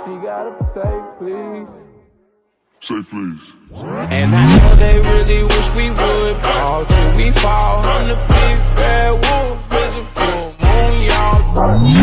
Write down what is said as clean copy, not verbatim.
she gotta say please. Say please. And I know they really wish we would ball till we fall. I'm the big bad wolf, it's a full moon, y'all.